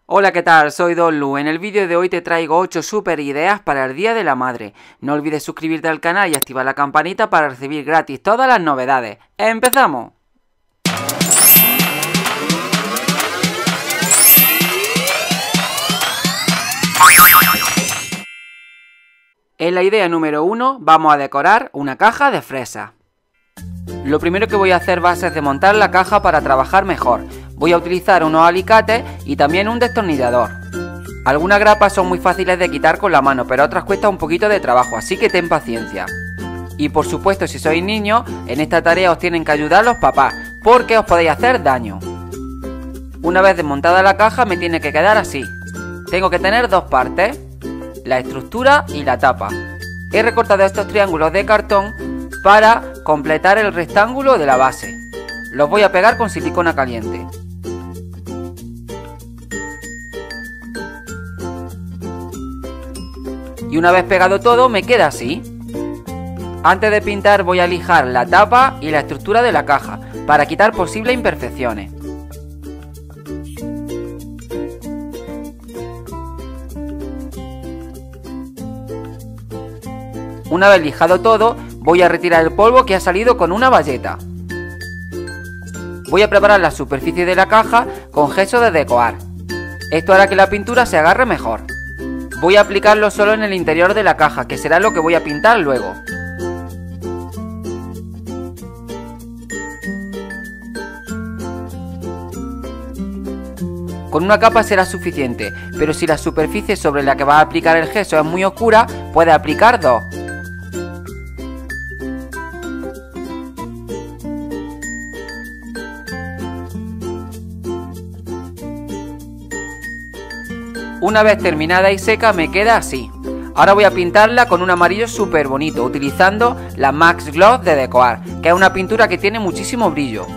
Hola, ¿qué tal? Soy Don Lu. En el vídeo de hoy te traigo 8 super ideas para el Día de la Madre. No olvides suscribirte al canal y activar la campanita para recibir gratis todas las novedades. ¡Empezamos! En la idea número 1 vamos a decorar una caja de fresas. Lo primero que voy a hacer va a ser desmontar la caja para trabajar mejor. Voy a utilizar unos alicates y también un destornillador. Algunas grapas son muy fáciles de quitar con la mano, pero otras cuesta un poquito de trabajo, así que ten paciencia. Y por supuesto, si sois niños, en esta tarea os tienen que ayudar los papás, porque os podéis hacer daño. Una vez desmontada la caja me tiene que quedar así. Tengo que tener dos partes, la estructura y la tapa. He recortado estos triángulos de cartón para completar el rectángulo de la base. Los voy a pegar con silicona caliente. Y una vez pegado todo me queda así. Antes de pintar voy a lijar la tapa y la estructura de la caja para quitar posibles imperfecciones. Una vez lijado todo, voy a retirar el polvo que ha salido con una bayeta. Voy a preparar la superficie de la caja con gesso de decorar. Esto hará que la pintura se agarre mejor. Voy a aplicarlo solo en el interior de la caja, que será lo que voy a pintar luego. Con una capa será suficiente, pero si la superficie sobre la que vas a aplicar el gesso es muy oscura, puedes aplicar dos. Una vez terminada y seca me queda así. Ahora voy a pintarla con un amarillo súper bonito, utilizando la Max Gloss de Decoar, que es una pintura que tiene muchísimo brillo.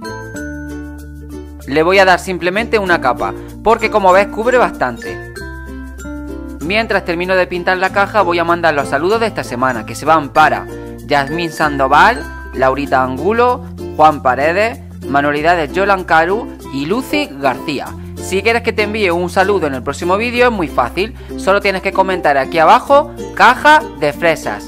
Le voy a dar simplemente una capa, porque como ves cubre bastante. Mientras termino de pintar la caja voy a mandar los saludos de esta semana, que se van para Yasmín Sandoval, Laurita Angulo, Juan Paredes, Manualidades Yolan Caru y Lucy García. Si quieres que te envíe un saludo en el próximo vídeo es muy fácil, solo tienes que comentar aquí abajo, caja de fresas.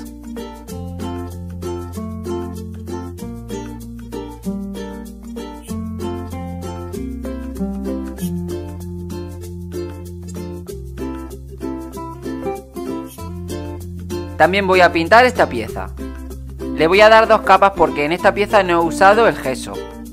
También voy a pintar esta pieza. Le voy a dar dos capas porque en esta pieza no he usado el gesso.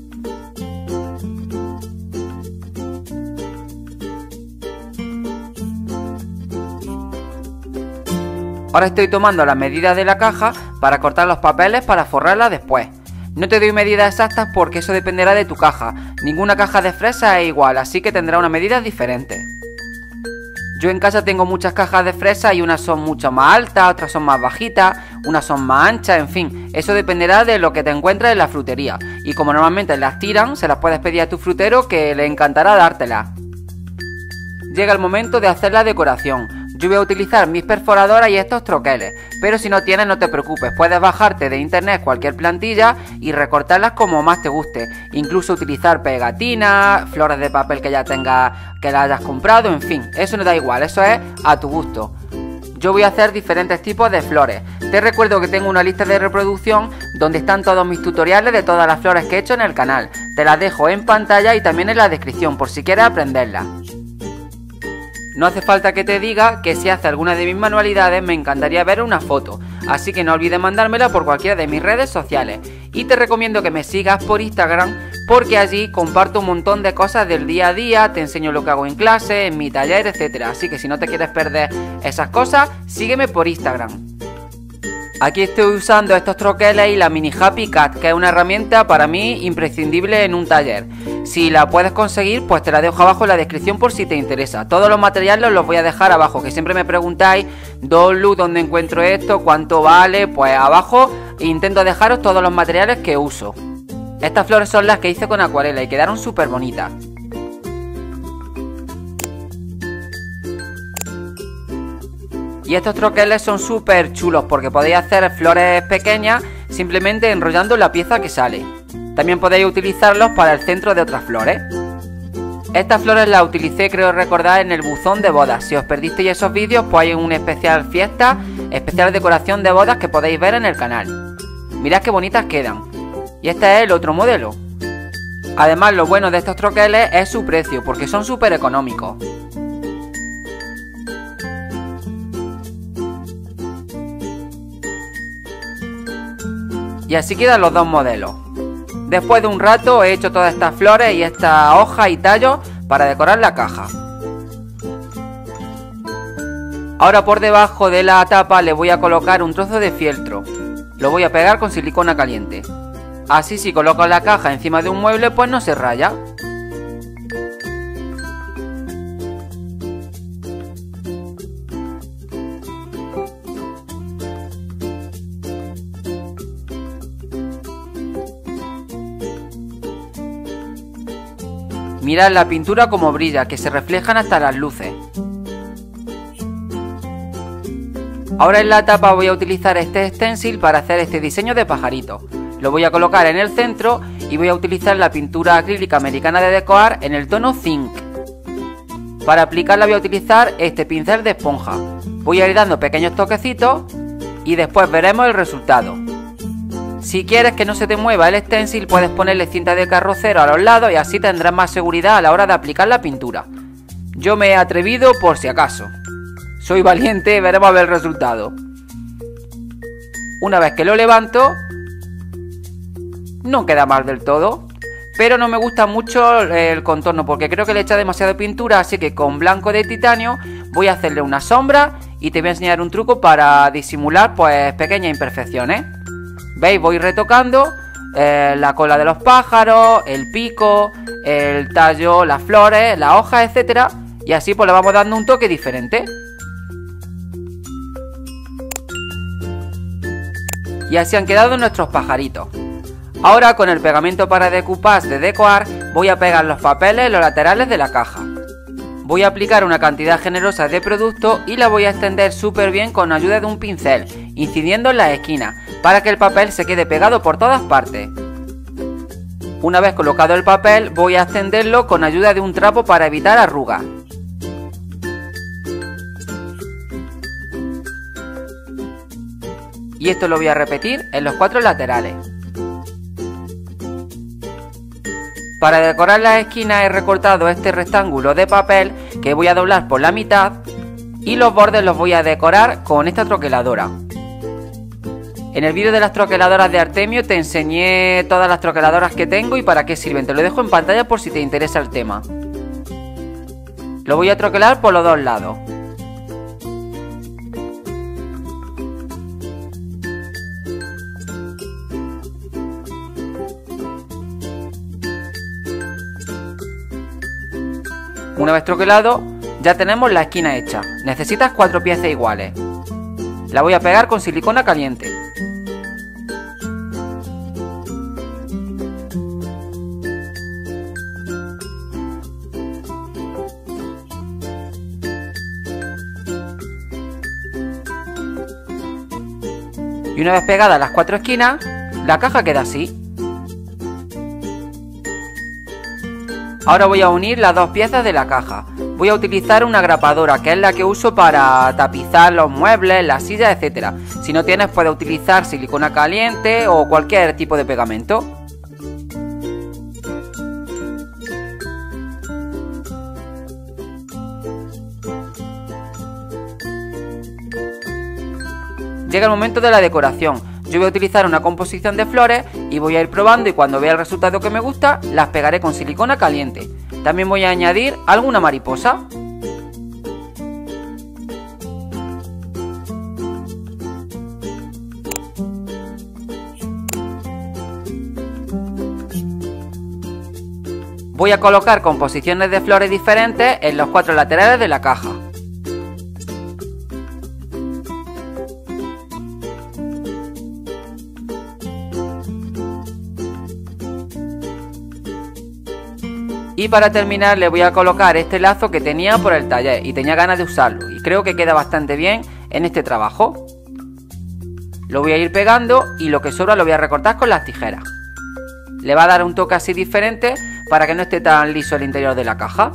Ahora estoy tomando las medidas de la caja para cortar los papeles para forrarla después. No te doy medidas exactas porque eso dependerá de tu caja. Ninguna caja de fresas es igual, así que tendrá unas medidas diferentes. Yo en casa tengo muchas cajas de fresas y unas son mucho más altas, otras son más bajitas, unas son más anchas, en fin. Eso dependerá de lo que te encuentres en la frutería. Y como normalmente las tiran, se las puedes pedir a tu frutero que le encantará dártelas. Llega el momento de hacer la decoración. Yo voy a utilizar mis perforadoras y estos troqueles, pero si no tienes no te preocupes, puedes bajarte de internet cualquier plantilla y recortarlas como más te guste, incluso utilizar pegatinas, flores de papel que ya tengas, que las hayas comprado, en fin, eso no da igual, eso es a tu gusto. Yo voy a hacer diferentes tipos de flores. Te recuerdo que tengo una lista de reproducción donde están todos mis tutoriales de todas las flores que he hecho en el canal. Te las dejo en pantalla y también en la descripción por si quieres aprenderlas. No hace falta que te diga que si haces alguna de mis manualidades me encantaría ver una foto, así que no olvides mandármela por cualquiera de mis redes sociales. Y te recomiendo que me sigas por Instagram porque allí comparto un montón de cosas del día a día, te enseño lo que hago en clase, en mi taller, etcétera. Así que si no te quieres perder esas cosas, sígueme por Instagram. Aquí estoy usando estos troqueles y la mini Happy Cat, que es una herramienta para mí imprescindible en un taller. Si la puedes conseguir, pues te la dejo abajo en la descripción por si te interesa. Todos los materiales los voy a dejar abajo, que siempre me preguntáis, Don Lu, ¿dónde encuentro esto? ¿Cuánto vale? Pues abajo intento dejaros todos los materiales que uso. Estas flores son las que hice con acuarela y quedaron súper bonitas. Y estos troqueles son súper chulos porque podéis hacer flores pequeñas simplemente enrollando la pieza que sale. También podéis utilizarlos para el centro de otras flores. Estas flores las utilicé, creo recordar, en el buzón de bodas. Si os perdisteis esos vídeos, pues hay una especial fiesta, especial decoración de bodas que podéis ver en el canal. Mirad qué bonitas quedan. Y este es el otro modelo. Además, lo bueno de estos troqueles es su precio, porque son súper económicos. Y así quedan los dos modelos. Después de un rato he hecho todas estas flores y estas hojas y tallos para decorar la caja. Ahora por debajo de la tapa le voy a colocar un trozo de fieltro. Lo voy a pegar con silicona caliente. Así si coloco la caja encima de un mueble pues no se raya. Mirad la pintura como brilla, que se reflejan hasta las luces. Ahora en la tapa voy a utilizar este stencil para hacer este diseño de pajarito. Lo voy a colocar en el centro y voy a utilizar la pintura acrílica americana de Deco-Art en el tono Zinc. Para aplicarla voy a utilizar este pincel de esponja. Voy a ir dando pequeños toquecitos y después veremos el resultado. Si quieres que no se te mueva el stencil, puedes ponerle cinta de carrocero a los lados y así tendrás más seguridad a la hora de aplicar la pintura. Yo me he atrevido por si acaso. Soy valiente, veremos a ver el resultado. Una vez que lo levanto, no queda mal del todo, pero no me gusta mucho el contorno porque creo que le he echado demasiada pintura, así que con blanco de titanio voy a hacerle una sombra y te voy a enseñar un truco para disimular pues pequeñas imperfecciones. ¿Veis? Voy retocando la cola de los pájaros, el pico, el tallo, las flores, las hojas, etcétera, y así pues le vamos dando un toque diferente. Y así han quedado nuestros pajaritos. Ahora con el pegamento para decoupage de Deco-Art voy a pegar los papeles en los laterales de la caja. Voy a aplicar una cantidad generosa de producto y la voy a extender súper bien con ayuda de un pincel, incidiendo en las esquinas, para que el papel se quede pegado por todas partes. Una vez colocado el papel voy a extenderlo con ayuda de un trapo para evitar arrugas. Y esto lo voy a repetir en los 4 laterales. Para decorar las esquinas he recortado este rectángulo de papel que voy a doblar por la mitad y los bordes los voy a decorar con esta troqueladora. En el vídeo de las troqueladoras de Artemio te enseñé todas las troqueladoras que tengo y para qué sirven. Te lo dejo en pantalla por si te interesa el tema. Lo voy a troquelar por los dos lados. Una vez troquelado, ya tenemos la esquina hecha. Necesitas 4 piezas iguales. La voy a pegar con silicona caliente. Y una vez pegadas las 4 esquinas, la caja queda así. Ahora voy a unir las 2 piezas de la caja. Voy a utilizar una grapadora, que es la que uso para tapizar los muebles, las sillas, etc. Si no tienes, puedes utilizar silicona caliente o cualquier tipo de pegamento. Llega el momento de la decoración. Yo voy a utilizar una composición de flores y voy a ir probando y cuando vea el resultado que me gusta, las pegaré con silicona caliente. También voy a añadir alguna mariposa. Voy a colocar composiciones de flores diferentes en los 4 laterales de la caja. Y para terminar le voy a colocar este lazo que tenía por el taller y tenía ganas de usarlo y creo que queda bastante bien en este trabajo. Lo voy a ir pegando y lo que sobra lo voy a recortar con las tijeras. Le va a dar un toque así diferente para que no esté tan liso el interior de la caja.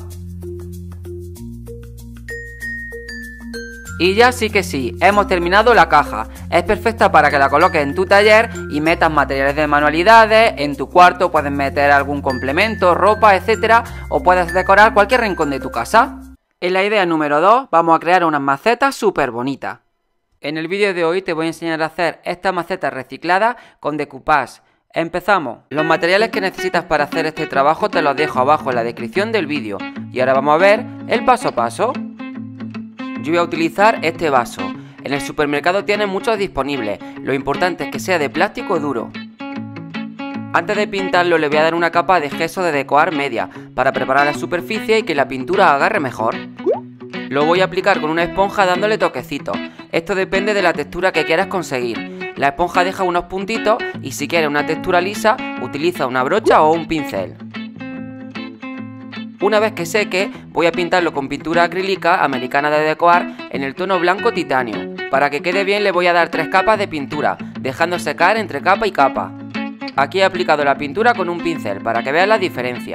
Y ya sí que sí, hemos terminado la caja. Es perfecta para que la coloques en tu taller y metas materiales de manualidades. En tu cuarto puedes meter algún complemento, ropa, etcétera, o puedes decorar cualquier rincón de tu casa. En la idea número 2 vamos a crear unas macetas súper bonitas. En el vídeo de hoy te voy a enseñar a hacer estas macetas recicladas con decoupage. Empezamos. Los materiales que necesitas para hacer este trabajo te los dejo abajo en la descripción del vídeo. Y ahora vamos a ver el paso a paso. Yo voy a utilizar este vaso. En el supermercado tienen muchos disponibles. Lo importante es que sea de plástico duro. Antes de pintarlo le voy a dar una capa de gesso de decorar media para preparar la superficie y que la pintura agarre mejor. Lo voy a aplicar con una esponja dándole toquecitos. Esto depende de la textura que quieras conseguir. La esponja deja unos puntitos y si quieres una textura lisa utiliza una brocha o un pincel. Una vez que seque, voy a pintarlo con pintura acrílica americana de decorar en el tono blanco titanio. Para que quede bien le voy a dar 3 capas de pintura, dejando secar entre capa y capa. Aquí he aplicado la pintura con un pincel para que veas la diferencia.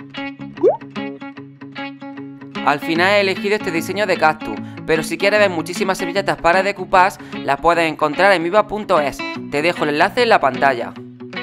Al final he elegido este diseño de cactus, pero si quieres ver muchísimas servilletas para decoupage, las puedes encontrar en miva.es. Te dejo el enlace en la pantalla.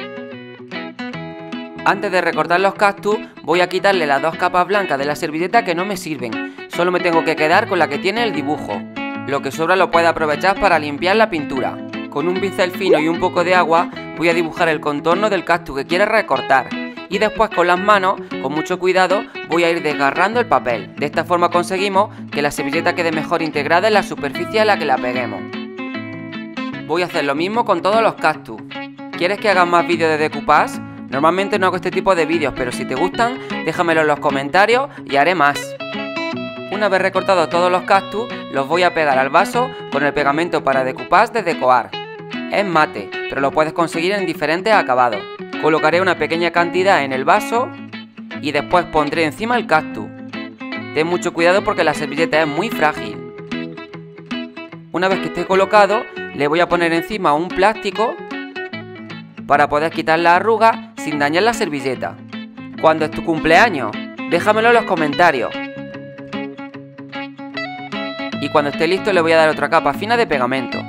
Antes de recortar los cactus, voy a quitarle las 2 capas blancas de la servilleta que no me sirven. Solo me tengo que quedar con la que tiene el dibujo. Lo que sobra lo puedes aprovechar para limpiar la pintura. Con un pincel fino y un poco de agua, voy a dibujar el contorno del cactus que quieres recortar. Y después con las manos, con mucho cuidado, voy a ir desgarrando el papel. De esta forma conseguimos que la servilleta quede mejor integrada en la superficie a la que la peguemos. Voy a hacer lo mismo con todos los cactus. ¿Quieres que haga más vídeos de decoupage? Normalmente no hago este tipo de vídeos, pero si te gustan, déjamelo en los comentarios y haré más. Una vez recortados todos los cactus, los voy a pegar al vaso con el pegamento para decoupage de Decoar. Es mate, pero lo puedes conseguir en diferentes acabados. Colocaré una pequeña cantidad en el vaso y después pondré encima el cactus. Ten mucho cuidado porque la servilleta es muy frágil. Una vez que esté colocado, le voy a poner encima un plástico para poder quitar la arruga sin dañar la servilleta. ¿Cuándo es tu cumpleaños? Déjamelo en los comentarios. Y cuando esté listo le voy a dar otra capa fina de pegamento.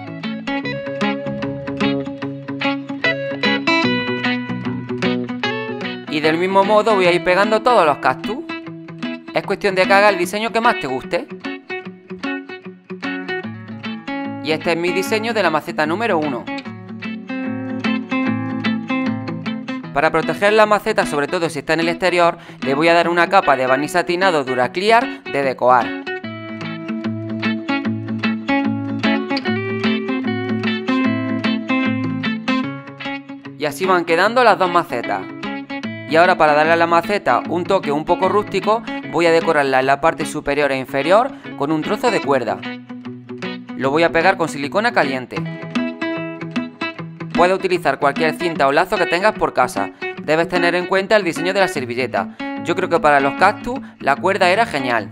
Y del mismo modo voy a ir pegando todos los cactus. Es cuestión de que hagas el diseño que más te guste. Y este es mi diseño de la maceta número 1. Para proteger la maceta, sobre todo si está en el exterior, le voy a dar una capa de barniz satinado Duraclear de Decoar. Y así van quedando las 2 macetas. Y ahora para darle a la maceta un toque un poco rústico, voy a decorarla en la parte superior e inferior con un trozo de cuerda. Lo voy a pegar con silicona caliente. Puedes utilizar cualquier cinta o lazo que tengas por casa. Debes tener en cuenta el diseño de la servilleta. Yo creo que para los cactus la cuerda era genial.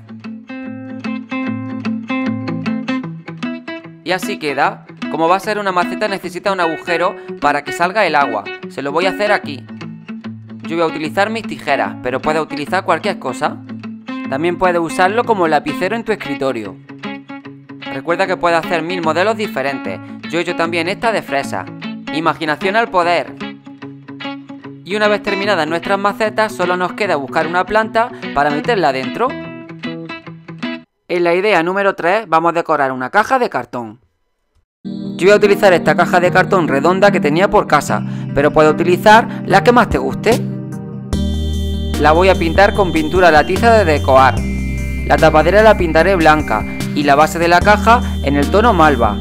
Y así queda. Como va a ser una maceta necesita un agujero para que salga el agua. Se lo voy a hacer aquí. Yo voy a utilizar mis tijeras, pero puedes utilizar cualquier cosa. También puedes usarlo como lapicero en tu escritorio. Recuerda que puedes hacer 1000 modelos diferentes. Yo he hecho también esta de fresa. Imaginación al poder. Y una vez terminadas nuestras macetas, solo nos queda buscar una planta para meterla dentro. En la idea número 3 vamos a decorar una caja de cartón. Yo voy a utilizar esta caja de cartón redonda que tenía por casa, pero puedes utilizar la que más te guste. La voy a pintar con pintura latiza de Decoar. La tapadera la pintaré blanca y la base de la caja en el tono malva.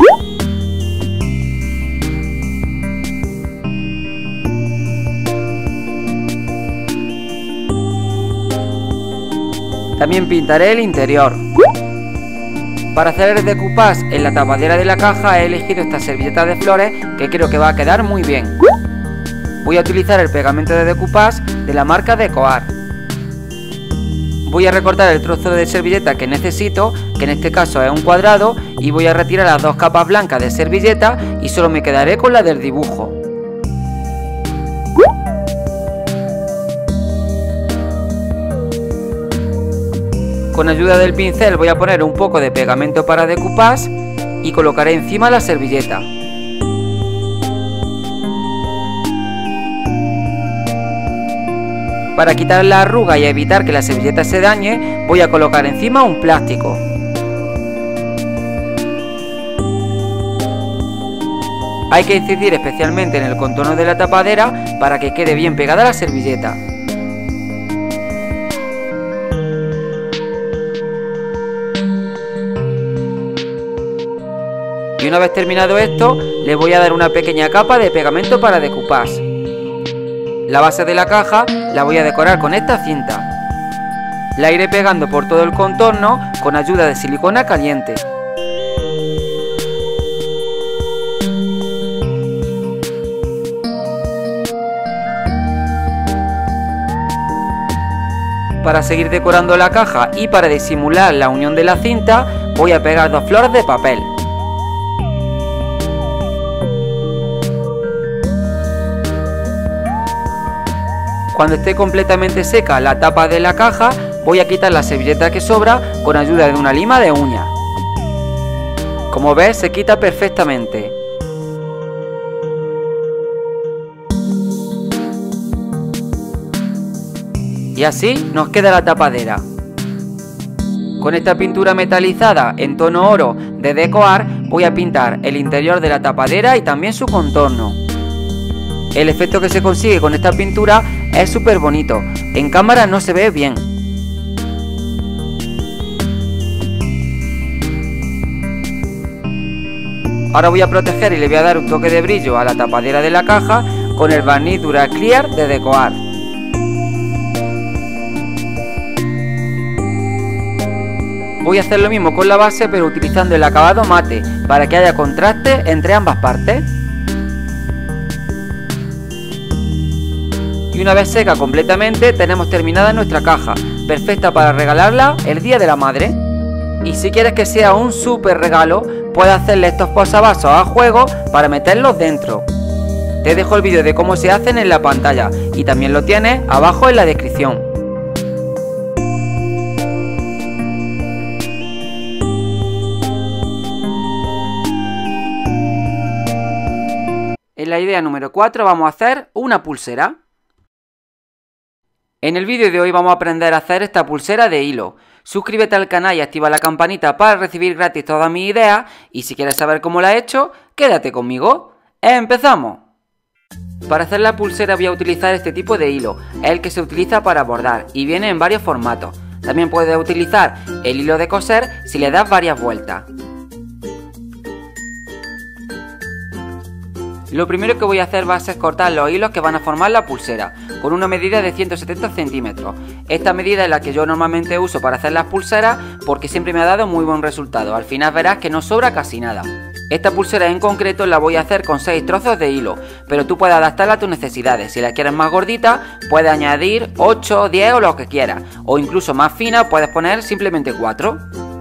También pintaré el interior. Para hacer el decoupage en la tapadera de la caja he elegido esta servilleta de flores que creo que va a quedar muy bien. Voy a utilizar el pegamento de decoupage de la marca Decoar. Voy a recortar el trozo de servilleta que necesito, que en este caso es un cuadrado, y voy a retirar las 2 capas blancas de servilleta y solo me quedaré con la del dibujo. Con ayuda del pincel voy a poner un poco de pegamento para decoupage y colocaré encima la servilleta. Para quitar la arruga y evitar que la servilleta se dañe, voy a colocar encima un plástico. Hay que incidir especialmente en el contorno de la tapadera para que quede bien pegada la servilleta. Y una vez terminado esto, le voy a dar una pequeña capa de pegamento para decoupage. La base de la caja la voy a decorar con esta cinta. La iré pegando por todo el contorno con ayuda de silicona caliente. Para seguir decorando la caja y para disimular la unión de la cinta, voy a pegar 2 flores de papel. Cuando esté completamente seca la tapa de la caja, voy a quitar la servilleta que sobra con ayuda de una lima de uña. Como ves, se quita perfectamente. Y así nos queda la tapadera. Con esta pintura metalizada en tono oro de Decoart voy a pintar el interior de la tapadera y también su contorno. El efecto que se consigue con esta pintura es súper bonito. En cámara no se ve bien. Ahora voy a proteger y le voy a dar un toque de brillo a la tapadera de la caja con el barniz Dura Clear de Decoart. Voy a hacer lo mismo con la base, pero utilizando el acabado mate para que haya contraste entre ambas partes. Y una vez seca completamente, tenemos terminada nuestra caja, perfecta para regalarla el día de la madre. Y si quieres que sea un súper regalo, puedes hacerle estos posavasos a juego para meterlos dentro. Te dejo el vídeo de cómo se hacen en la pantalla y también lo tienes abajo en la descripción. En la idea número 4 vamos a hacer una pulsera. En el vídeo de hoy vamos a aprender a hacer esta pulsera de hilo. Suscríbete al canal y activa la campanita para recibir gratis todas mis ideas. Y si quieres saber cómo la he hecho, quédate conmigo. ¡Empezamos! Para hacer la pulsera voy a utilizar este tipo de hilo, el que se utiliza para bordar y viene en varios formatos. También puedes utilizar el hilo de coser si le das varias vueltas. Lo primero que voy a hacer va a ser cortar los hilos que van a formar la pulsera, con una medida de 170 centímetros. Esta medida es la que yo normalmente uso para hacer las pulseras porque siempre me ha dado muy buen resultado. Al final verás que no sobra casi nada. Esta pulsera en concreto la voy a hacer con 6 trozos de hilo, pero tú puedes adaptarla a tus necesidades. Si la quieres más gordita, puedes añadir 8, 10 o lo que quieras. O incluso más fina, puedes poner simplemente 4.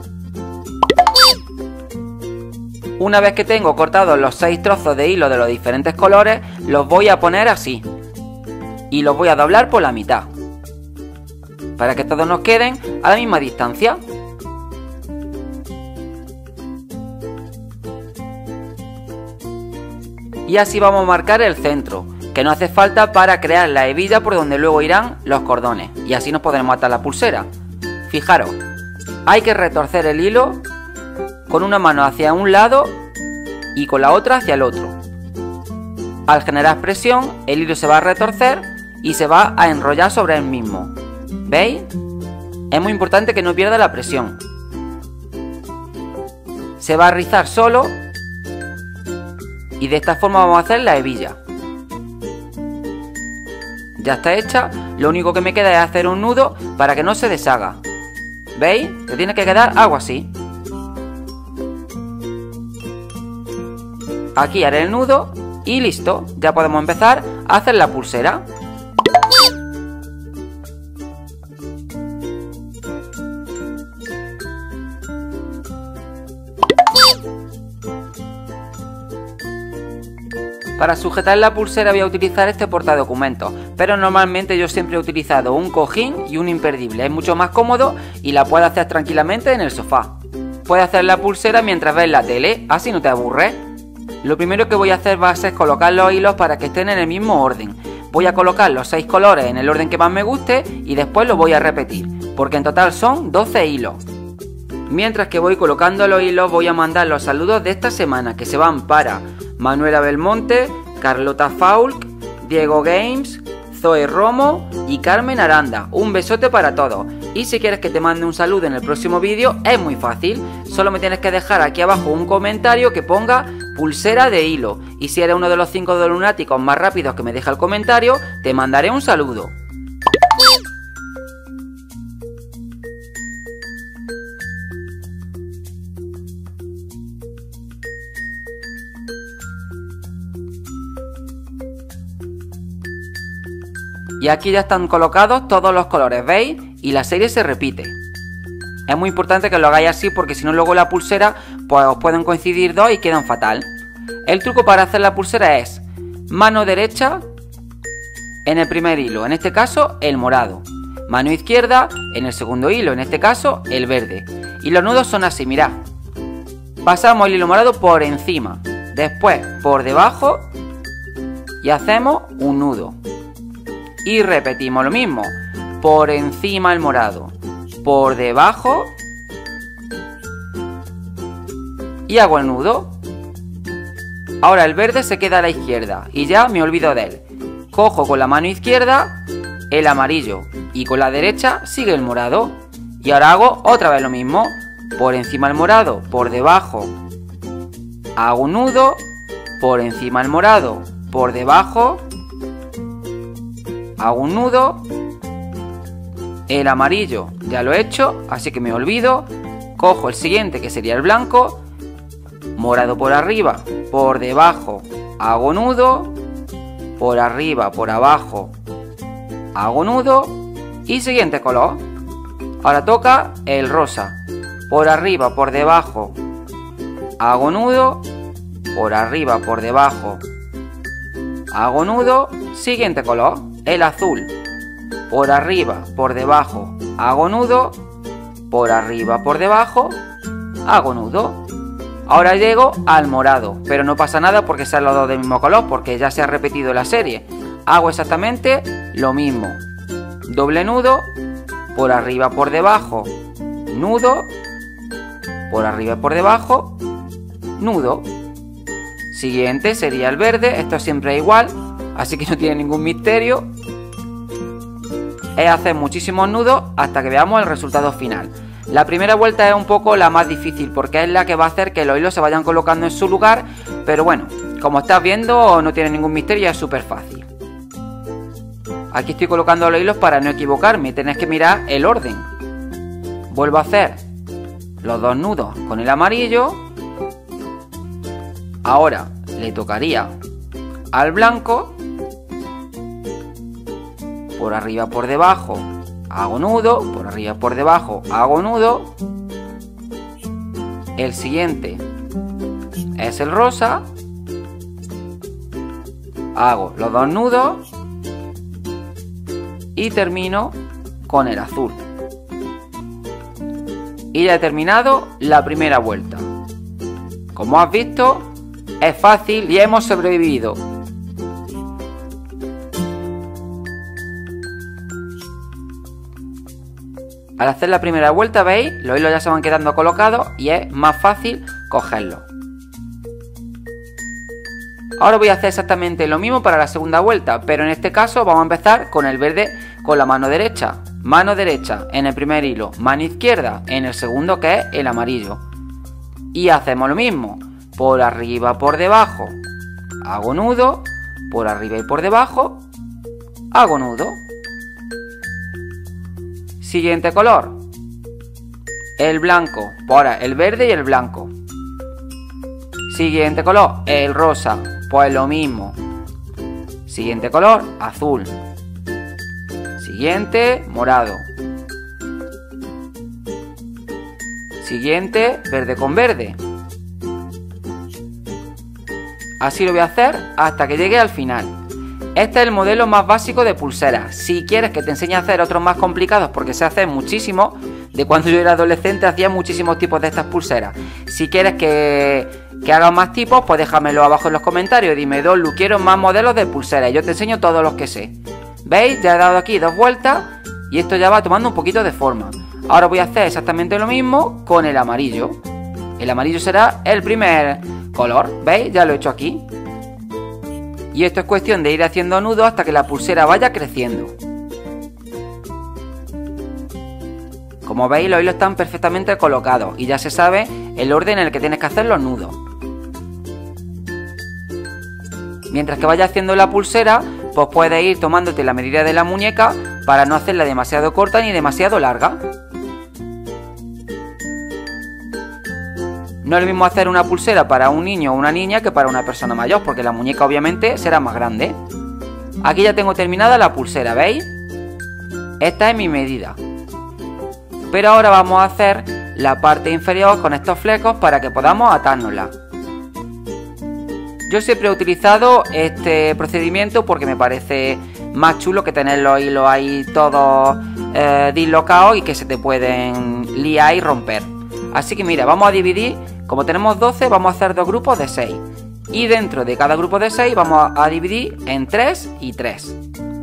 Una vez que tengo cortados los 6 trozos de hilo de los diferentes colores, los voy a poner así. Y los voy a doblar por la mitad, para que todos nos queden a la misma distancia. Y así vamos a marcar el centro, que no hace falta para crear la hebilla por donde luego irán los cordones. Y así nos podremos atar la pulsera. Fijaros, hay que retorcer el hilo con una mano hacia un lado y con la otra hacia el otro. Al generar presión, el hilo se va a retorcer y se va a enrollar sobre el mismo. ¿Veis? Es muy importante que no pierda la presión. Se va a rizar solo y de esta forma vamos a hacer la hebilla. Ya está hecha, lo único que me queda es hacer un nudo para que no se deshaga. ¿Veis? Que tiene que quedar algo así. Aquí haré el nudo y listo, ya podemos empezar a hacer la pulsera. Para sujetar la pulsera voy a utilizar este portadocumentos, pero normalmente yo siempre he utilizado un cojín y un imperdible. Es mucho más cómodo y la puedes hacer tranquilamente en el sofá. Puedes hacer la pulsera mientras ves la tele, así no te aburres. Lo primero que voy a hacer va a ser colocar los hilos para que estén en el mismo orden. Voy a colocar los 6 colores en el orden que más me guste y después lo voy a repetir, porque en total son 12 hilos. Mientras que voy colocando los hilos voy a mandar los saludos de esta semana, que se van para Manuela Belmonte, Carlota Faulk, Diego Games, Zoe Romo y Carmen Aranda. Un besote para todos. Y si quieres que te mande un saludo en el próximo vídeo es muy fácil, solo me tienes que dejar aquí abajo un comentario que ponga pulsera de hilo, y si eres uno de los 5 lunáticos más rápidos que me deja el comentario, te mandaré un saludo. Y aquí ya están colocados todos los colores, ¿veis? Y la serie se repite. Es muy importante que lo hagáis así porque si no luego la pulsera pues os pueden coincidir dos y quedan fatal. El truco para hacer la pulsera es mano derecha en el primer hilo, en este caso el morado. Mano izquierda en el segundo hilo, en este caso el verde. Y los nudos son así, mirad. Pasamos el hilo morado por encima, después por debajo y hacemos un nudo. Y repetimos lo mismo, por encima el morado, por debajo y hago el nudo. Ahora el verde se queda a la izquierda y ya me olvido de él. Cojo con la mano izquierda el amarillo y con la derecha sigue el morado. Y ahora hago otra vez lo mismo, por encima el morado, por debajo, hago un nudo, por encima el morado, por debajo, hago un nudo, el amarillo ya lo he hecho, así que me olvido, cojo el siguiente que sería el blanco, morado por arriba, por debajo, hago nudo, por arriba, por abajo, hago nudo y siguiente color. Ahora toca el rosa, por arriba, por debajo, hago nudo, por arriba, por debajo, hago nudo, siguiente color, el azul, por arriba, por debajo, hago nudo, por arriba, por debajo, hago nudo. Ahora llego al morado, pero no pasa nada porque sean los dos del mismo color, porque ya se ha repetido la serie. Hago exactamente lo mismo, doble nudo, por arriba, por debajo, nudo, por arriba, por debajo, nudo. Siguiente sería el verde, esto siempre es igual, así que no tiene ningún misterio. Es hacer muchísimos nudos hasta que veamos el resultado final. La primera vuelta es un poco la más difícil porque es la que va a hacer que los hilos se vayan colocando en su lugar, pero bueno, como estás viendo no tiene ningún misterio y es súper fácil. Aquí estoy colocando los hilos para no equivocarme, tenéis que mirar el orden. Vuelvo a hacer los dos nudos con el amarillo. Ahora le tocaría al blanco, por arriba, por debajo, hago nudo, por arriba, por debajo, hago nudo. El siguiente es el rosa, hago los dos nudos y termino con el azul. Y ya he terminado la primera vuelta. Como has visto, es fácil y hemos sobrevivido. Al hacer la primera vuelta, veis, los hilos ya se van quedando colocados y es más fácil cogerlos. Ahora voy a hacer exactamente lo mismo para la segunda vuelta, pero en este caso vamos a empezar con el verde con la mano derecha. Mano derecha en el primer hilo, mano izquierda en el segundo, que es el amarillo. Y hacemos lo mismo, por arriba, por debajo, hago nudo, por arriba y por debajo, hago nudo. Siguiente color, el blanco, ahora el verde y el blanco. Siguiente color, el rosa, pues lo mismo. Siguiente color, azul. Siguiente, morado. Siguiente, verde con verde. Así lo voy a hacer hasta que llegue al final. Este es el modelo más básico de pulseras. Si quieres que te enseñe a hacer otros más complicados, porque se hacen muchísimo, de cuando yo era adolescente hacía muchísimos tipos de estas pulseras. Si quieres que haga más tipos, pues déjamelo abajo en los comentarios. Dime, Donlu, quiero más modelos de pulseras. Yo te enseño todos los que sé. ¿Veis? Ya he dado aquí 2 vueltas y esto ya va tomando un poquito de forma. Ahora voy a hacer exactamente lo mismo con el amarillo. El amarillo será el primer color. ¿Veis? Ya lo he hecho aquí. Y esto es cuestión de ir haciendo nudos hasta que la pulsera vaya creciendo. Como veis, los hilos están perfectamente colocados y ya se sabe el orden en el que tienes que hacer los nudos. Mientras que vayas haciendo la pulsera, pues puedes ir tomándote la medida de la muñeca para no hacerla demasiado corta ni demasiado larga. No es lo mismo hacer una pulsera para un niño o una niña que para una persona mayor, porque la muñeca obviamente será más grande. Aquí ya tengo terminada la pulsera, ¿veis? Esta es mi medida. Pero ahora vamos a hacer la parte inferior con estos flecos para que podamos atárnosla. Yo siempre he utilizado este procedimiento porque me parece más chulo que tener los hilos ahí todos dislocados y que se te pueden liar y romper. Así que mira, vamos a dividir, como tenemos 12, vamos a hacer 2 grupos de 6. Y dentro de cada grupo de 6 vamos a dividir en 3 y 3.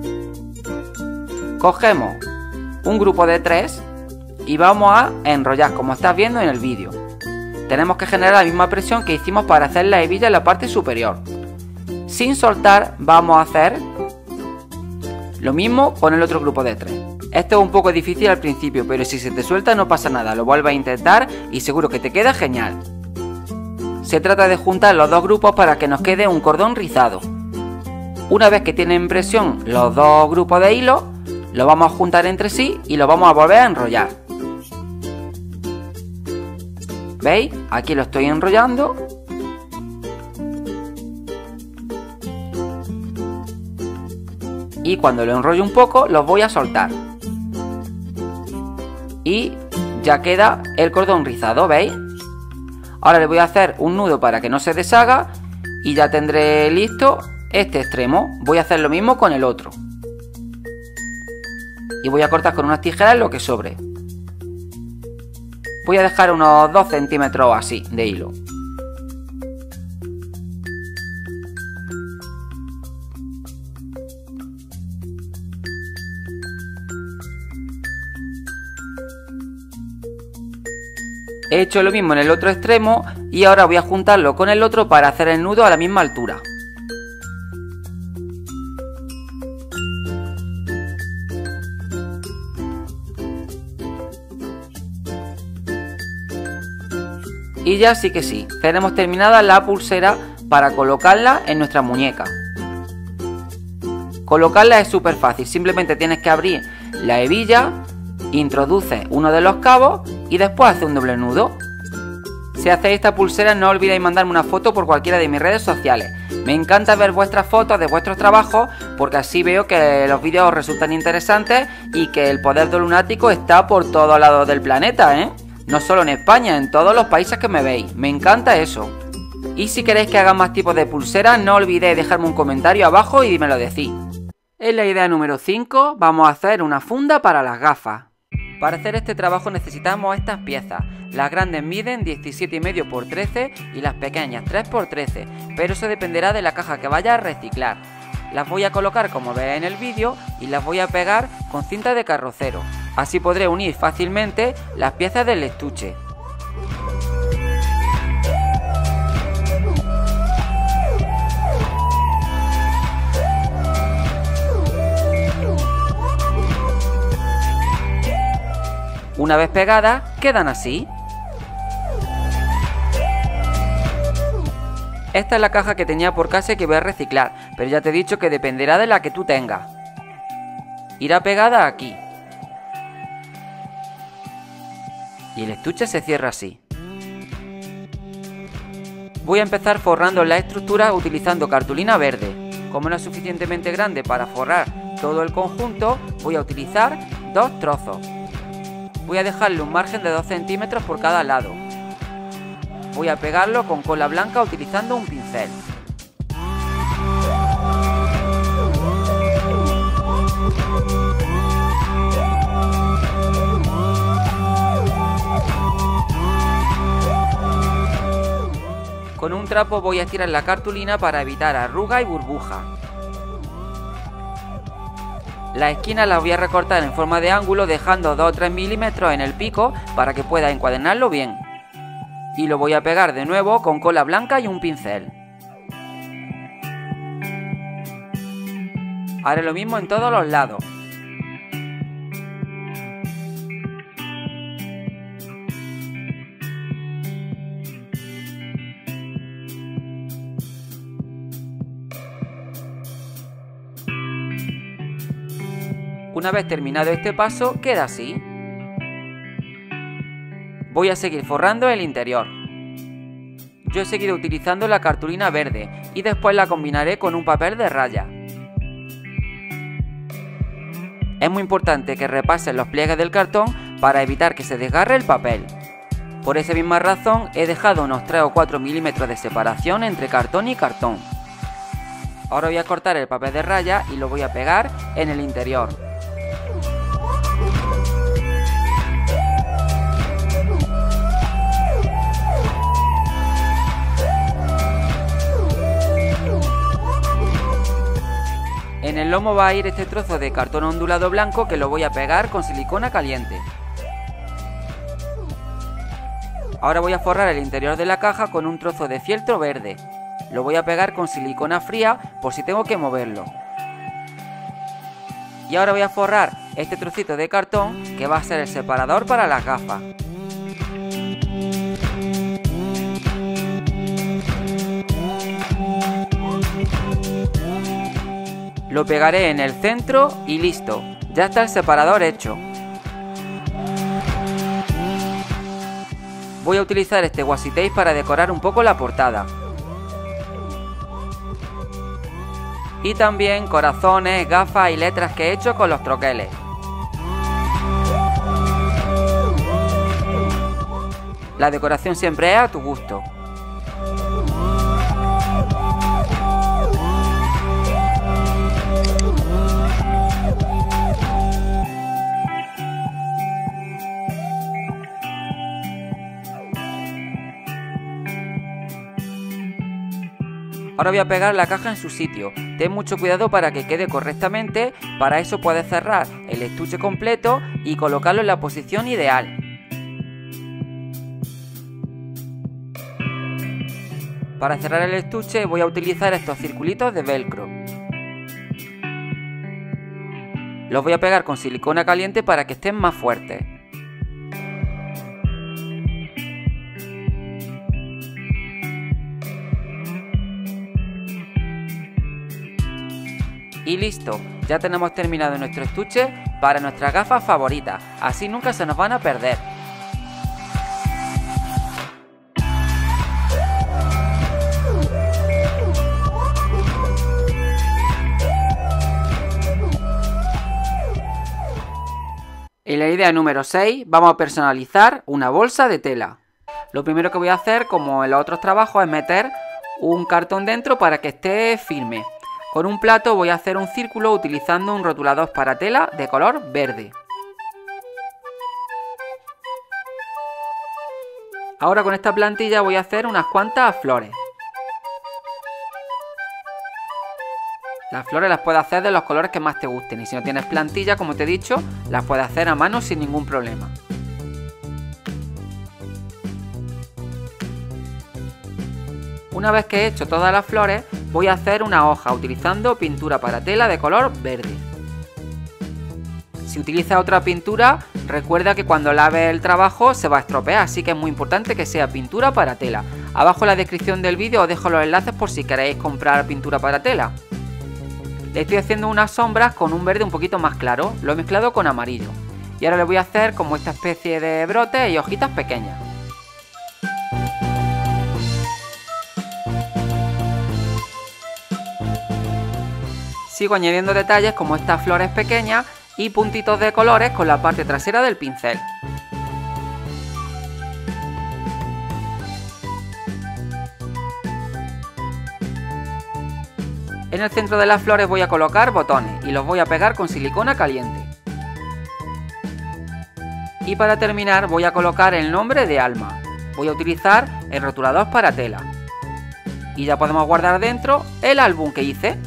Cogemos un grupo de 3 y vamos a enrollar, como estás viendo en el vídeo. Tenemos que generar la misma presión que hicimos para hacer la hebilla en la parte superior. Sin soltar vamos a hacer lo mismo con el otro grupo de 3. Esto es un poco difícil al principio, pero si se te suelta no pasa nada, lo vuelves a intentar y seguro que te queda genial. Se trata de juntar los 2 grupos para que nos quede un cordón rizado. Una vez que tienen presión los 2 grupos de hilo, los vamos a juntar entre sí y los vamos a volver a enrollar. ¿Veis? Aquí lo estoy enrollando. Y cuando lo enrollo un poco, los voy a soltar. Y ya queda el cordón rizado, ¿veis? Ahora le voy a hacer un nudo para que no se deshaga y ya tendré listo este extremo. Voy a hacer lo mismo con el otro. Y voy a cortar con unas tijeras lo que sobre. Voy a dejar unos 2 centímetros así de hilo. He hecho lo mismo en el otro extremo y ahora voy a juntarlo con el otro para hacer el nudo a la misma altura. Y ya sí que sí, tenemos terminada la pulsera para colocarla en nuestra muñeca. Colocarla es súper fácil, simplemente tienes que abrir la hebilla, introduces uno de los cabos y después haces un doble nudo. Si hacéis esta pulsera no olvidéis mandarme una foto por cualquiera de mis redes sociales. Me encanta ver vuestras fotos de vuestros trabajos porque así veo que los vídeos os resultan interesantes y que el poder de Lunático está por todos lados del planeta, ¿eh? No solo en España, en todos los países que me veis. Me encanta eso. Y si queréis que haga más tipos de pulseras, no olvidéis dejarme un comentario abajo y me lo decís. En la idea número 5 vamos a hacer una funda para las gafas. Para hacer este trabajo necesitamos estas piezas. Las grandes miden 17,5 por 13 y las pequeñas 3 por 13, pero eso dependerá de la caja que vaya a reciclar. Las voy a colocar como veis en el vídeo y las voy a pegar con cinta de carrocero. Así podré unir fácilmente las piezas del estuche. Una vez pegadas, quedan así. Esta es la caja que tenía por casa y que voy a reciclar, pero ya te he dicho que dependerá de la que tú tengas. Irá pegada aquí. Y el estuche se cierra así. Voy a empezar forrando la estructura utilizando cartulina verde. Como no es suficientemente grande para forrar todo el conjunto, voy a utilizar 2 trozos. Voy a dejarle un margen de 2 centímetros por cada lado. Voy a pegarlo con cola blanca utilizando un pincel. Con un trapo voy a estirar la cartulina para evitar arrugas y burbujas. Las esquinas las voy a recortar en forma de ángulo dejando 2 o 3 milímetros en el pico para que pueda encuadernarlo bien. Y lo voy a pegar de nuevo con cola blanca y un pincel. Haré lo mismo en todos los lados. Una vez terminado este paso, queda así. Voy a seguir forrando el interior. Yo he seguido utilizando la cartulina verde y después la combinaré con un papel de raya. Es muy importante que repasen los pliegues del cartón para evitar que se desgarre el papel. Por esa misma razón he dejado unos 3 o 4 milímetros de separación entre cartón y cartón. Ahora voy a cortar el papel de raya y lo voy a pegar en el interior. En el lomo va a ir este trozo de cartón ondulado blanco que lo voy a pegar con silicona caliente. Ahora voy a forrar el interior de la caja con un trozo de fieltro verde. Lo voy a pegar con silicona fría por si tengo que moverlo. Y ahora voy a forrar este trocito de cartón que va a ser el separador para las gafas. Lo pegaré en el centro y listo, ya está el separador hecho. Voy a utilizar este washi tape para decorar un poco la portada. Y también corazones, gafas y letras que he hecho con los troqueles. La decoración siempre es a tu gusto. Ahora voy a pegar la caja en su sitio. Ten mucho cuidado para que quede correctamente. Para eso puedes cerrar el estuche completo y colocarlo en la posición ideal. Para cerrar el estuche voy a utilizar estos circulitos de velcro. Los voy a pegar con silicona caliente para que estén más fuertes. Y listo, ya tenemos terminado nuestro estuche para nuestras gafas favoritas, así nunca se nos van a perder. En la idea número 6 vamos a personalizar una bolsa de tela. Lo primero que voy a hacer, como en los otros trabajos, es meter un cartón dentro para que esté firme. Con un plato voy a hacer un círculo utilizando un rotulador para tela de color verde. Ahora con esta plantilla voy a hacer unas cuantas flores. Las flores las puedes hacer de los colores que más te gusten y si no tienes plantilla, como te he dicho, las puedes hacer a mano sin ningún problema. Una vez que he hecho todas las flores, voy a hacer una hoja utilizando pintura para tela de color verde. Si utilizas otra pintura, recuerda que cuando laves el trabajo se va a estropear, así que es muy importante que sea pintura para tela. Abajo en la descripción del vídeo os dejo los enlaces por si queréis comprar pintura para tela. Le estoy haciendo unas sombras con un verde un poquito más claro, lo he mezclado con amarillo. Y ahora le voy a hacer como esta especie de brotes y hojitas pequeñas. Sigo añadiendo detalles como estas flores pequeñas y puntitos de colores con la parte trasera del pincel. En el centro de las flores voy a colocar botones y los voy a pegar con silicona caliente. Y para terminar voy a colocar el nombre de Alma. Voy a utilizar el rotulador para tela. Y ya podemos guardar dentro el álbum que hice.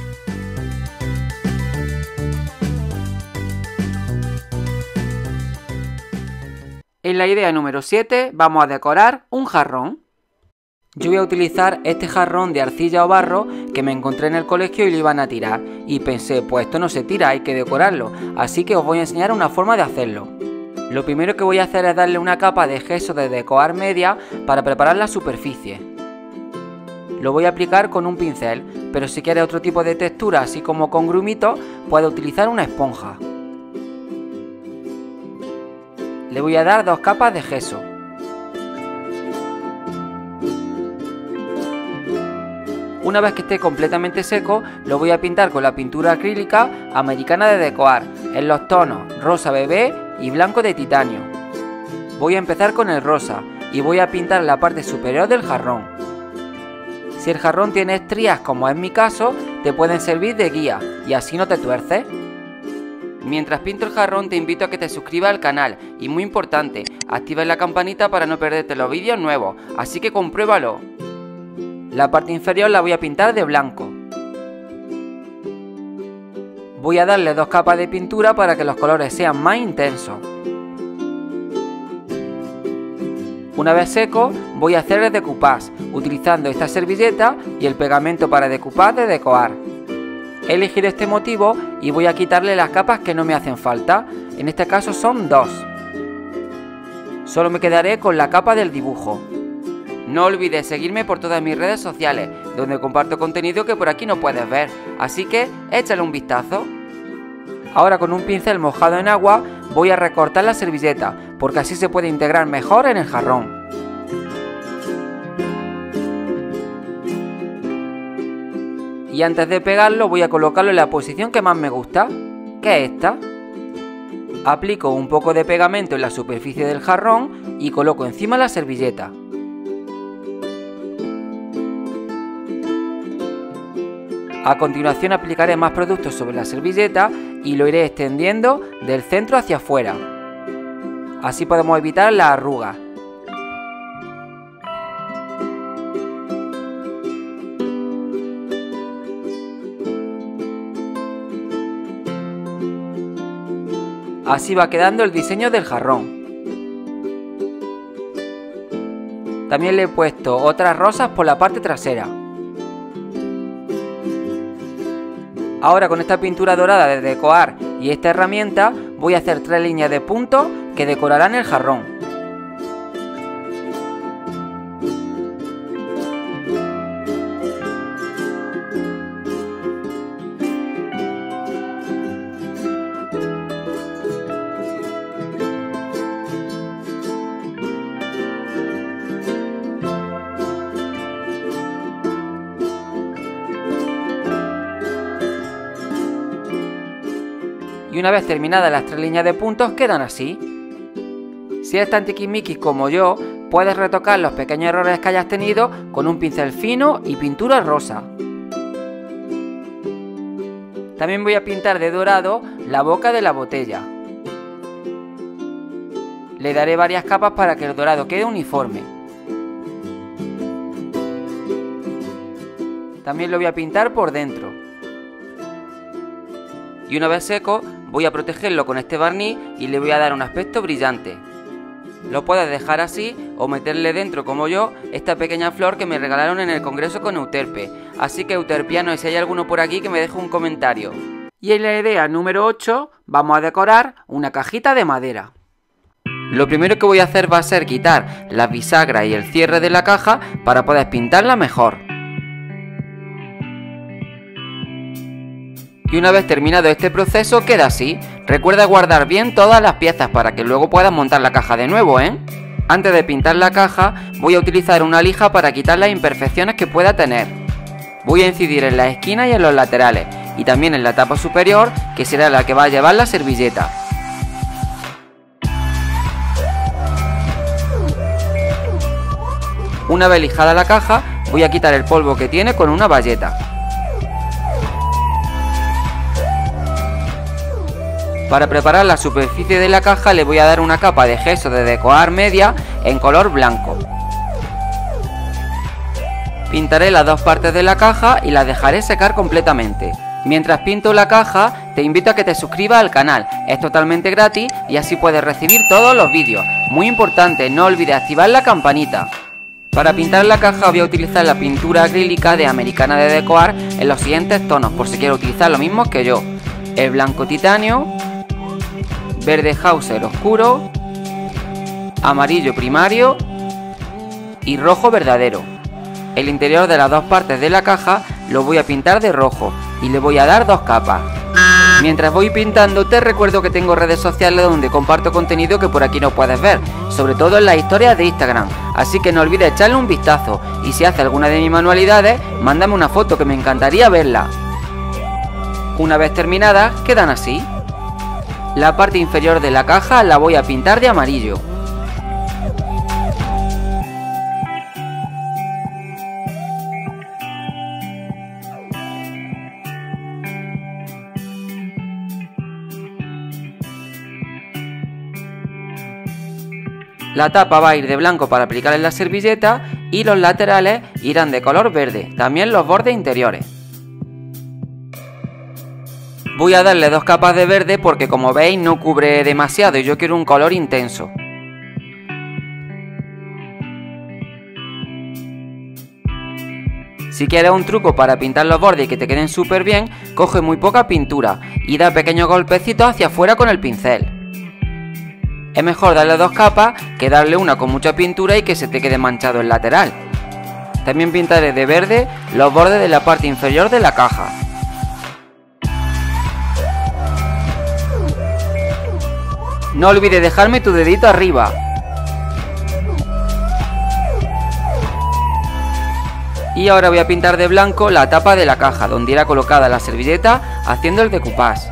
En la idea número 7 vamos a decorar un jarrón. Yo voy a utilizar este jarrón de arcilla o barro que me encontré en el colegio y lo iban a tirar. Y pensé, pues esto no se tira, hay que decorarlo. Así que os voy a enseñar una forma de hacerlo. Lo primero que voy a hacer es darle una capa de gesso de decorar media para preparar la superficie. Lo voy a aplicar con un pincel, pero si quieres otro tipo de textura, así como con grumitos, puedes utilizar una esponja. Le voy a dar 2 capas de gesso. Una vez que esté completamente seco, lo voy a pintar con la pintura acrílica americana de decorar, en los tonos rosa bebé y blanco de titanio. Voy a empezar con el rosa y voy a pintar la parte superior del jarrón. Si el jarrón tiene estrías, como es mi caso, te pueden servir de guía y así no te tuerces. Mientras pinto el jarrón, te invito a que te suscribas al canal y, muy importante, actives la campanita para no perderte los vídeos nuevos, así que compruébalo. La parte inferior la voy a pintar de blanco. Voy a darle 2 capas de pintura para que los colores sean más intensos. Una vez seco, voy a hacer el decoupage, utilizando esta servilleta y el pegamento para decoupage de decorar. He elegido este motivo y voy a quitarle las capas que no me hacen falta, en este caso son 2. Solo me quedaré con la capa del dibujo. No olvides seguirme por todas mis redes sociales, donde comparto contenido que por aquí no puedes ver, así que échale un vistazo. Ahora con un pincel mojado en agua voy a recortar la servilleta, porque así se puede integrar mejor en el jarrón. Y antes de pegarlo voy a colocarlo en la posición que más me gusta, que es esta. Aplico un poco de pegamento en la superficie del jarrón y coloco encima la servilleta. A continuación aplicaré más productos sobre la servilleta y lo iré extendiendo del centro hacia afuera. Así podemos evitar las arrugas. Así va quedando el diseño del jarrón. También le he puesto otras rosas por la parte trasera. Ahora con esta pintura dorada de decorar y esta herramienta voy a hacer 3 líneas de puntos que decorarán el jarrón. Y una vez terminadas las 3 líneas de puntos quedan así. Si eres tan tiquismiquis como yo, puedes retocar los pequeños errores que hayas tenido con un pincel fino y pintura rosa. También voy a pintar de dorado la boca de la botella. Le daré varias capas para que el dorado quede uniforme. También lo voy a pintar por dentro. Y una vez seco, voy a protegerlo con este barniz y le voy a dar un aspecto brillante. Lo puedes dejar así o meterle dentro, como yo, esta pequeña flor que me regalaron en el congreso con Euterpe. Así que euterpianos, si hay alguno por aquí, que me deje un comentario. Y en la idea número 8 vamos a decorar una cajita de madera. Lo primero que voy a hacer va a ser quitar las bisagras y el cierre de la caja para poder pintarla mejor. Y una vez terminado este proceso queda así. Recuerda guardar bien todas las piezas para que luego puedas montar la caja de nuevo, ¿eh? Antes de pintar la caja voy a utilizar una lija para quitar las imperfecciones que pueda tener. Voy a incidir en las esquinas y en los laterales y también en la tapa superior, que será la que va a llevar la servilleta. Una vez lijada la caja voy a quitar el polvo que tiene con una bayeta. Para preparar la superficie de la caja le voy a dar una capa de gesso de decorar media en color blanco. Pintaré las dos partes de la caja y las dejaré secar completamente. Mientras pinto la caja, te invito a que te suscribas al canal, es totalmente gratis y así puedes recibir todos los vídeos. Muy importante, no olvides activar la campanita. Para pintar la caja voy a utilizar la pintura acrílica de Americana de Decoar en los siguientes tonos, por si quieres utilizar los mismos que yo. El blanco titanio, verde Hauser oscuro, amarillo primario y rojo verdadero. El interior de las dos partes de la caja lo voy a pintar de rojo y le voy a dar 2 capas. Mientras voy pintando te recuerdo que tengo redes sociales donde comparto contenido que por aquí no puedes ver, sobre todo en las historias de Instagram, así que no olvides echarle un vistazo y si haces alguna de mis manualidades, mándame una foto que me encantaría verla. Una vez terminadas, quedan así. La parte inferior de la caja la voy a pintar de amarillo. La tapa va a ir de blanco para aplicar en la servilleta y los laterales irán de color verde, también los bordes interiores. Voy a darle 2 capas de verde porque como veis no cubre demasiado y yo quiero un color intenso. Si quieres un truco para pintar los bordes y que te queden súper bien, coge muy poca pintura y da pequeños golpecitos hacia afuera con el pincel. Es mejor darle 2 capas que darle una con mucha pintura y que se te quede manchado el lateral. También pintaré de verde los bordes de la parte inferior de la caja. No olvides dejarme tu dedito arriba. Y ahora voy a pintar de blanco la tapa de la caja, donde irá colocada la servilleta haciendo el decoupage.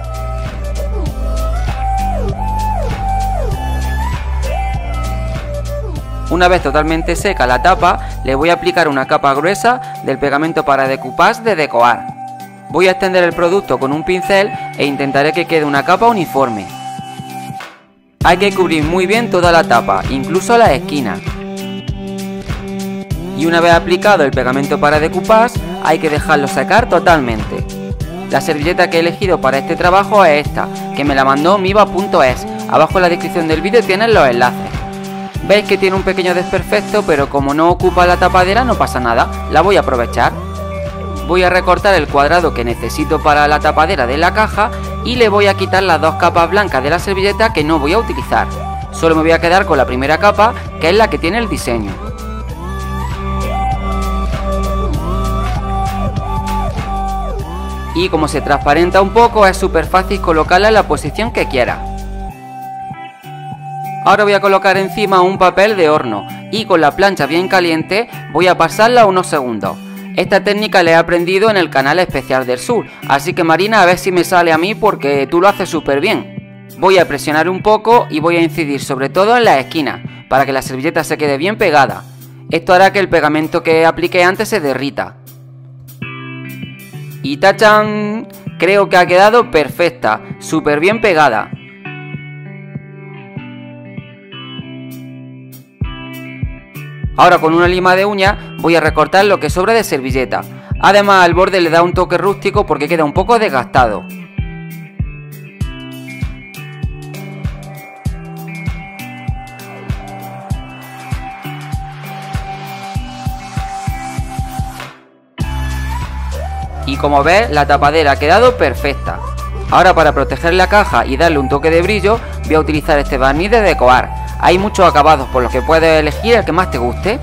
Una vez totalmente seca la tapa, le voy a aplicar una capa gruesa del pegamento para decoupage de Decoar. Voy a extender el producto con un pincel e intentaré que quede una capa uniforme. Hay que cubrir muy bien toda la tapa, incluso las esquinas. Y una vez aplicado el pegamento para decoupage, hay que dejarlo secar totalmente. La servilleta que he elegido para este trabajo es esta, que me la mandó miva.es. Abajo en la descripción del vídeo tienen los enlaces. Veis que tiene un pequeño desperfecto, pero como no ocupa la tapadera no pasa nada, la voy a aprovechar. Voy a recortar el cuadrado que necesito para la tapadera de la caja y le voy a quitar las 2 capas blancas de la servilleta que no voy a utilizar. Solo me voy a quedar con la primera capa, que es la que tiene el diseño. Y como se transparenta un poco, es súper fácil colocarla en la posición que quiera. Ahora voy a colocar encima un papel de horno y con la plancha bien caliente voy a pasarla unos segundos. Esta técnica la he aprendido en el canal Especial del Sur, así que Marina, a ver si me sale a mí porque tú lo haces súper bien. Voy a presionar un poco y voy a incidir sobre todo en las esquinas para que la servilleta se quede bien pegada. Esto hará que el pegamento que apliqué antes se derrita. Y ¡tachán! Creo que ha quedado perfecta, súper bien pegada. Ahora con una lima de uña voy a recortar lo que sobra de servilleta. Además al borde le da un toque rústico porque queda un poco desgastado. Y como ves, la tapadera ha quedado perfecta. Ahora para proteger la caja y darle un toque de brillo voy a utilizar este barniz de Decoar. Hay muchos acabados por los que puedes elegir el que más te guste.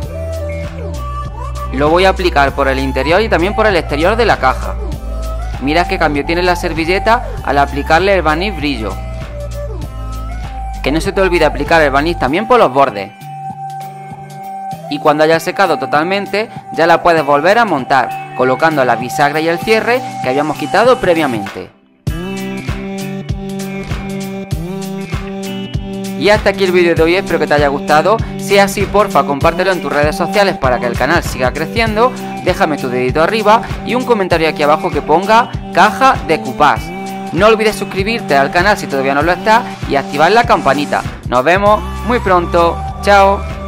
Lo voy a aplicar por el interior y también por el exterior de la caja. Mira qué cambio tiene la servilleta al aplicarle el barniz brillo. Que no se te olvide aplicar el barniz también por los bordes. Y cuando haya secado totalmente ya la puedes volver a montar, colocando la bisagra y el cierre que habíamos quitado previamente. Y hasta aquí el vídeo de hoy, espero que te haya gustado. Si es así, porfa, compártelo en tus redes sociales para que el canal siga creciendo. Déjame tu dedito arriba y un comentario aquí abajo que ponga caja decoupage. No olvides suscribirte al canal si todavía no lo estás y activar la campanita. Nos vemos muy pronto. Chao.